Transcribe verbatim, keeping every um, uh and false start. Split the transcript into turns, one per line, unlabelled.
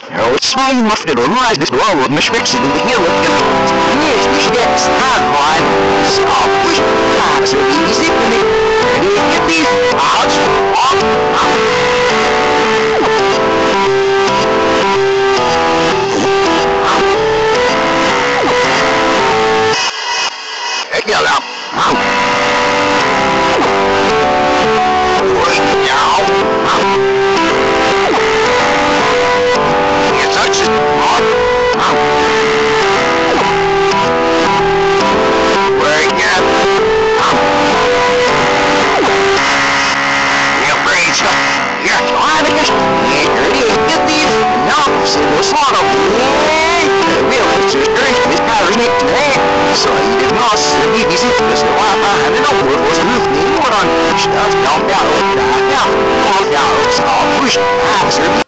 Свои мафты разные слова, мы швексили не лодки. Нет, не швекс, а вай. Стоп, пусть так, so easy for me. Ready, get these out, off, out. Heck yeah, now. Out. Push now. Out. Touch it. Out. Out. Where again? Out. Yeah, brains. Here, I'm in this. Ready, get these. Now, see what's on them. Yeah. Real sister is powering it today. So you did not see me visit this Wi-Fi and no word was moved me. What on? Stuff down down down down. All down. So push. Answer.